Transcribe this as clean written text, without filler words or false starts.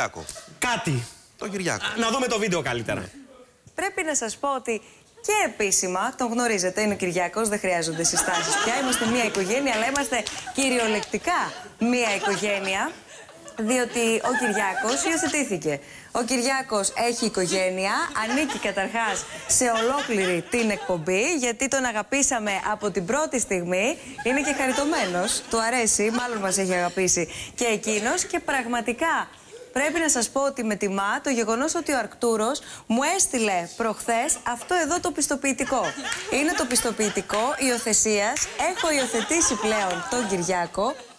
Κυριάκο. Κάτι. Τον Κυριάκο. Να δούμε το βίντεο καλύτερα. Πρέπει να σας πω ότι και επίσημα τον γνωρίζετε, είναι ο Κυριάκος, δεν χρειάζονται συστάσεις πια. Είμαστε μία οικογένεια, αλλά είμαστε κυριολεκτικά μία οικογένεια. Διότι ο Κυριάκος υιοθετήθηκε. Ο Κυριάκος έχει οικογένεια, ανήκει καταρχάς σε ολόκληρη την εκπομπή, γιατί τον αγαπήσαμε από την πρώτη στιγμή. Είναι και χαριτωμένος, του αρέσει, μάλλον μας έχει αγαπήσει και εκείνος. Και πραγματικά πρέπει να σας πω ότι με τιμά το γεγονός ότι ο Αρκτούρος μου έστειλε προχθές αυτό εδώ το πιστοποιητικό. Είναι το πιστοποιητικό υιοθεσίας. Έχω υιοθετήσει πλέον τον Κυριάκο.